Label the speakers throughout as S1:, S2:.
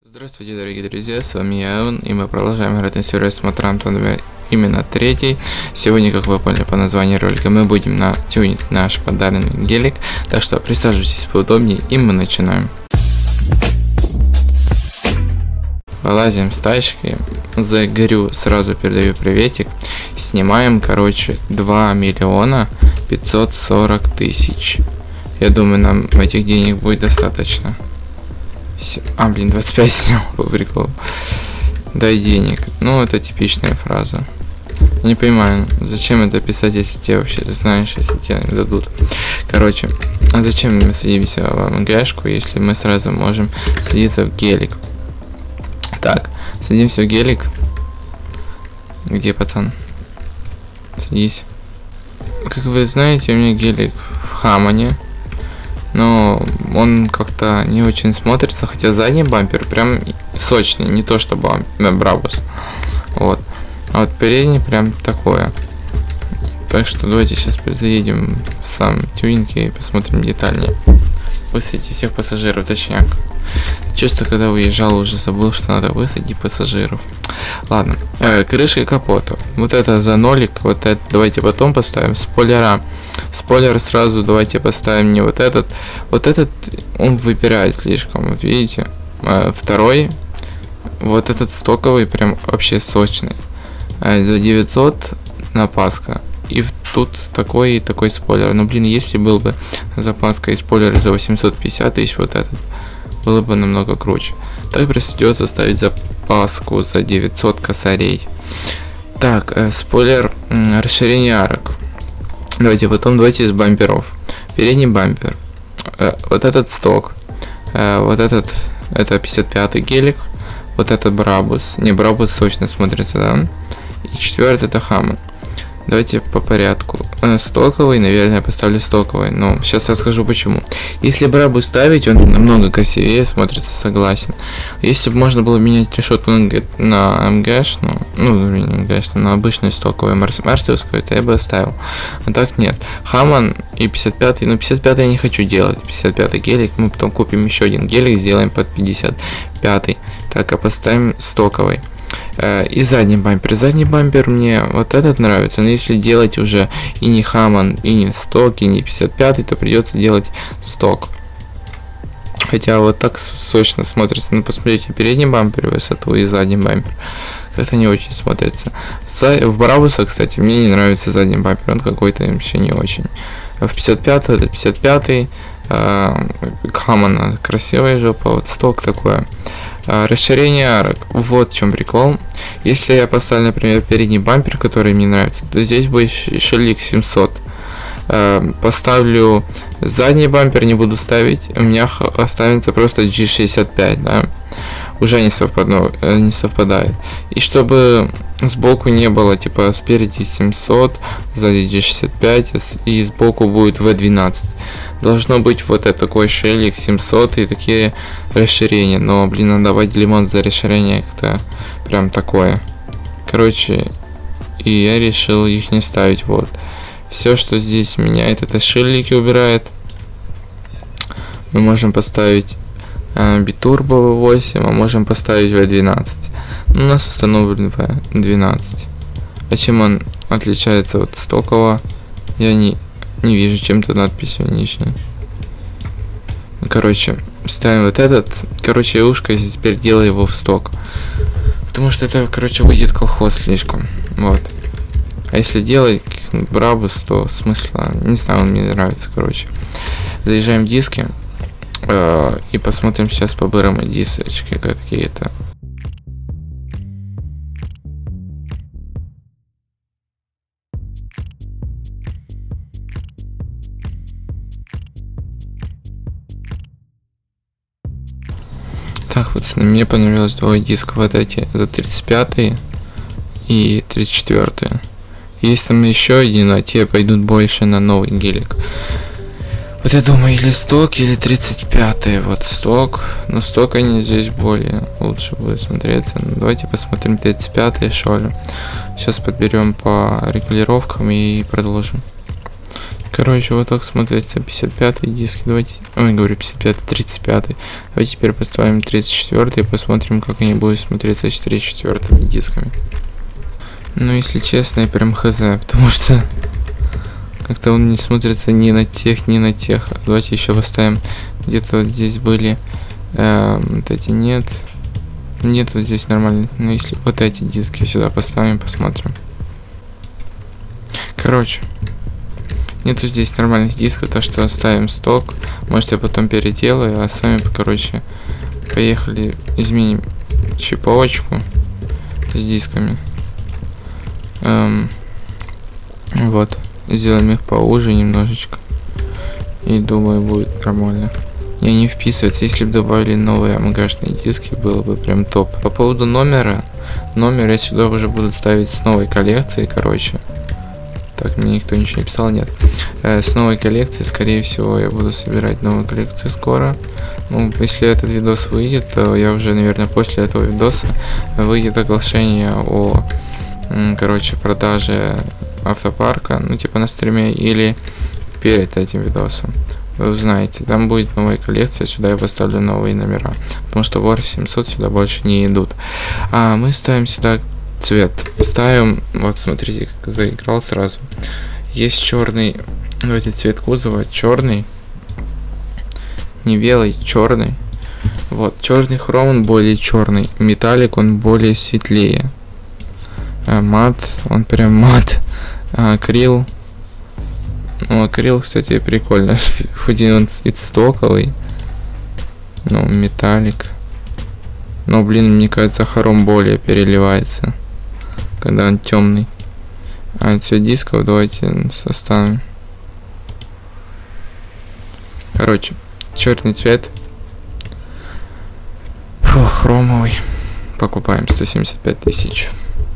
S1: Здравствуйте, дорогие друзья, с вами я, Эван, и мы продолжаем играть на сервере Смотрантон, именно третий. Сегодня, как вы поняли по названию ролика, мы будем тюнить наш подаренный гелик, так что присаживайтесь поудобнее, и мы начинаем. Вылазим с тачки, загорю, сразу передаю приветик. Снимаем, короче, 2 миллиона 540 тысяч. Я думаю, нам этих денег будет достаточно. А, блин, 25 снял по приколу. Дай денег. Ну, это типичная фраза. Не понимаю, зачем это писать, если тебе вообще знаешь, если тебе не дадут. Короче, а зачем мы садимся в МГшку, если мы сразу можем садиться в гелик? Так, садимся в гелик. Где пацан? Садись. Как вы знаете, у меня гелик в Хаммоне. Но он как-то не очень смотрится, хотя задний бампер прям сочный, не то что Брабус. Вот. А вот передний прям такое. Так что давайте сейчас заедем в сам тюнинг и посмотрим детальнее. Высадите всех пассажиров, точняк. Чувство, когда уезжал, уже забыл, что надо высадить пассажиров. Ладно, крыша и капота. Вот это за нолик, вот это давайте потом поставим. Спойлера. Спойлер сразу давайте поставим не вот этот. Вот этот он выпирает слишком, вот видите. Второй, вот этот стоковый, прям вообще сочный. За 900 напаска. И тут такой и такой спойлер. Но блин, если был бы запаска и спойлер за 850 тысяч, вот этот, было бы намного круче. Так придется ставить запаску за 900 косарей. Так, спойлер, расширение арок. Давайте из бамперов. Передний бампер. Вот этот сток. Вот этот, это 55-й гелик. Вот этот Брабус. Не, Брабус точно смотрится, да? И четвертый это Хаммон. Давайте по порядку. Стоковый, наверное, я поставлю стоковый. Но сейчас расскажу почему. Если Брабус ставить, он намного красивее смотрится, согласен. Если бы можно было менять решетку на МГш, на обычную стоковую марсиевскую, то я бы оставил. А так нет. Хаммон и 55-й. Ну, 55-й я не хочу делать. 55-й гелик. Мы потом купим еще один гелик, сделаем под 55-й. Так, а поставим стоковый. И задний бампер. Задний бампер мне вот этот нравится, но если делать уже и не Хаммон, и не сток, и не 55, то придется делать сток. Хотя вот так сочно смотрится. Ну, посмотрите, передний бампер высоту и задний бампер. Это не очень смотрится. В Брабуса, кстати, мне не нравится задний бампер, он какой-то вообще не очень. В 55 это 55, Хаммон красивая жопа, вот сток такое. Расширение арок. Вот в чем прикол. Если я поставлю, например, передний бампер, который мне нравится, то здесь будет Шелик 700. Поставлю задний бампер, не буду ставить. У меня останется просто G65, да. Уже не совпадает. И чтобы сбоку не было, типа спереди 700, сзади G65 и сбоку будет V12. Должно быть вот это такой Шелик 700 и такие расширения. Но, блин, надо давать лимон за расширение, как-то прям такое. Короче, и я решил их не ставить. Вот. Все, что здесь меняет, это шильники убирает. Мы можем поставить Biturbo V8, а можем поставить V12. У нас установлен V12. А чем он отличается от стокового? Я не вижу, чем-то надписью нижней. Короче, ставим вот этот. Короче, ушко теперь делаю его в сток. Потому что это, короче, выйдет колхоз слишком. Вот. А если делать Брабус, то смысла, не знаю, он мне нравится, короче. Заезжаем в диски. И посмотрим сейчас по бырам дисочки какие-то. Так, вот мне понравилось двое дисков вот эти за 35 и 34. Есть там еще один, а те пойдут больше на новый гелик. Вот я думаю, или сток, или 35-й. Вот сток. Но сток они здесь более лучше будет смотреться. Давайте посмотрим 35-й, что ли. Сейчас подберем по регулировкам и продолжим. Короче, вот так смотрится 55-й диск. Давайте, ой, говорю 55-й, 35-й. Давайте теперь поставим 34-й и посмотрим, как они будут смотреться с 34-ми дисками. Ну, если честно, я прям хз, потому что как-то он не смотрится ни на тех, ни на тех. Давайте еще поставим, где-то вот здесь были, вот эти нет. Нет, вот здесь нормально. Но если вот эти диски сюда поставим, посмотрим. Короче, нету здесь нормальных дисков, так что оставим сток. Может, я потом переделаю, а сами, короче, поехали, изменим чиповочку с дисками. Вот, сделаем их поуже немножечко. И думаю, будет нормально. Не вписывается. Если бы добавили новые АМГшные диски, было бы прям топ. По поводу номера я сюда уже буду ставить с новой коллекции, короче. Так, мне никто ничего не писал, нет. С новой коллекцией, скорее всего, я буду собирать новую коллекцию скоро. Ну, если этот видос выйдет, то я уже, наверное, после этого видоса выйдет оглашение о, короче, продаже автопарка, ну, типа на стриме, или перед этим видосом. Вы узнаете, там будет новая коллекция, сюда я поставлю новые номера, потому что War 700 сюда больше не идут. А мы ставим сюда цвет. Ставим, вот смотрите, как заиграл сразу. Есть черный, давайте цвет кузова, черный, не белый, черный. Вот, черный хром, он более черный, металлик, он более светлее. Мат, он прям мат. Акрил. Ну, акрил, кстати, прикольно. Хоть он стоковый. Ну, металлик. Но, блин, мне кажется, хром более переливается, когда он темный. А все дисков давайте составим. Короче, черный цвет. Фу, хромовый. Покупаем 175 тысяч.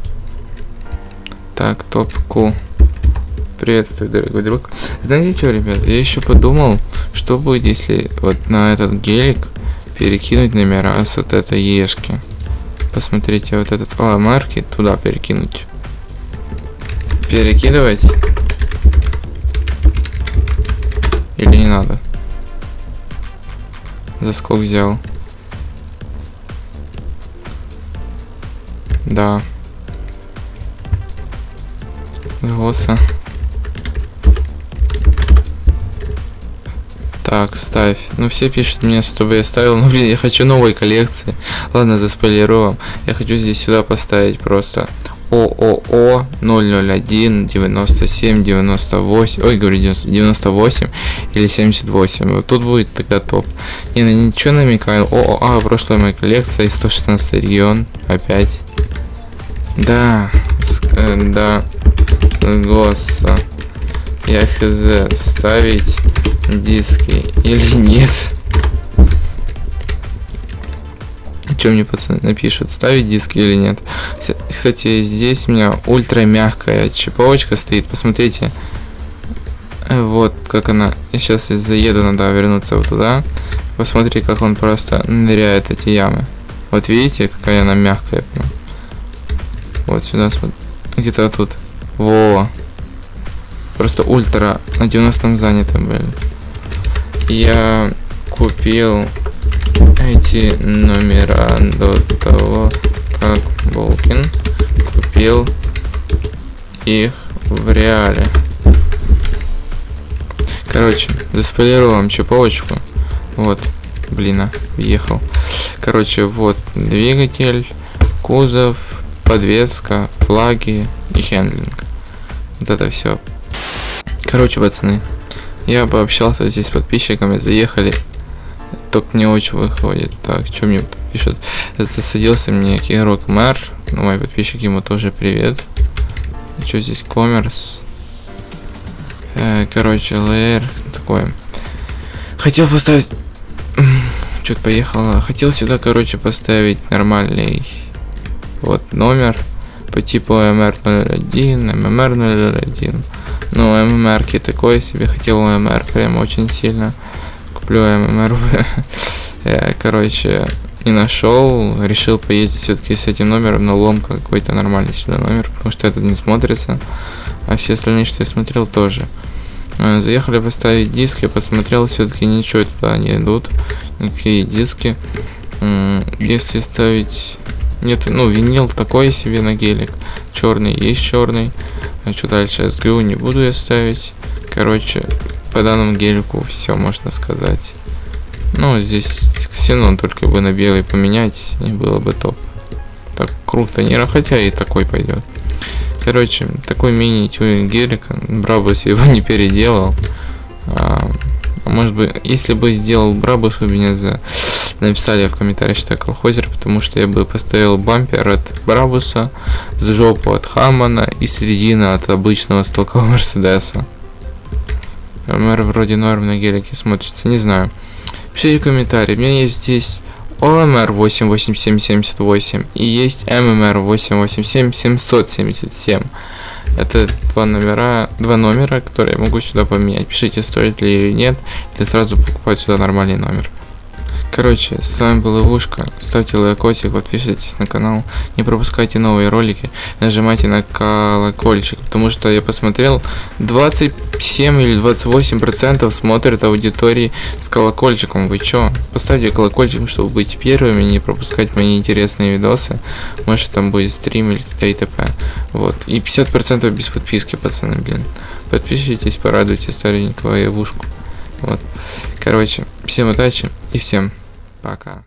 S1: Так, топ-кул. Приветствую, дорогой друг. Знаете что, ребят, я еще подумал, что будет, если вот на этот гелик перекинуть номера с вот этой ешки. Посмотрите, вот этот марки туда перекинуть. Перекидывать? Или не надо? За сколько взял? Да. Голоса. Так, ставь. Ну, все пишут мне, чтобы я ставил. Ну, блин, я хочу новой коллекции. Ладно, заспойлерую. Я хочу здесь сюда поставить просто ООО 001 97 98. Ой, говорю 98 или 78. Вот тут будет тогда топ. Не, ну ничего намекаю. ООА, прошлая моя коллекция, 116 регион. Опять. Да. Да. Госа. Я хз, ставить диски или нет? Что мне пацаны напишут, ставить диски или нет? Кстати, здесь у меня ультра мягкая чиповочка стоит, посмотрите. Вот как она. Сейчас я заеду, надо вернуться вот туда. Посмотри, как он просто ныряет эти ямы. Вот видите, какая она мягкая. Вот сюда смотри. Где-то тут. Во. Просто ультра. На 90-м занято были. Я купил эти номера до того, как Волкин купил их в реале. Короче, заспойлерую вам чиповочку. Вот, блин, въехал. Короче, вот двигатель, кузов, подвеска, флаги и хендлинг. Вот это все. Короче, пацаны, я пообщался здесь с подписчиками, заехали. Только не очень выходит. Так, что мне пишут? Засадился мне игрок Мэр. Ну, мои подписчики, ему тоже привет. Что здесь? Коммерс. Короче, лейер такой. Хотел поставить... Что-то поехало. Хотел сюда, короче, поставить нормальный вот номер по типу MR01, MMR01. Ну, ММРки такой себе. Хотел ММР прям очень сильно. Куплю ММР. Короче, не нашел. Решил поездить все-таки с этим номером на ломка какой-то нормальный сюда номер, потому что этот не смотрится. А все остальные, что я смотрел, тоже. Заехали поставить диск, я посмотрел, все-таки ничего туда не идут, никакие диски. Если ставить... Нет, ну, винил такой себе на гелик. Черный есть черный. А что дальше? СГУ не буду я ставить. Короче, по данному гелику все можно сказать. Ну, здесь ксенон только бы на белый поменять, и было бы топ. Так круто, не, хотя и такой пойдет. Короче, такой мини-тюнинг гелика. Брабус его не переделал. А может быть, если бы сделал Брабус, вы меня написали в комментариях, что я колхозер, потому что я бы поставил бампер от Брабуса, с жопу от Хаммана и середину от обычного стокового Мерседеса. МР вроде норм на гелике смотрится, не знаю. Пишите в комментарии. У меня есть здесь ОМР 88778 и есть ММР 887-777. Это два номера, которые я могу сюда поменять. Пишите, стоит ли или нет, или сразу покупать сюда нормальный номер. Короче, с вами был Ивушка. Ставьте лайкосик, подписывайтесь на канал, не пропускайте новые ролики, нажимайте на колокольчик, потому что я посмотрел, 27 или 28% смотрят аудитории с колокольчиком. Вы чё? Поставьте колокольчик, чтобы быть первыми, не пропускать мои интересные видосы. Может, там будет стрим или т.д. Вот. И 50% без подписки, пацаны, блин. Подпишитесь, порадуйте старенького Ивушку. Вот. Короче, всем удачи и всем пока.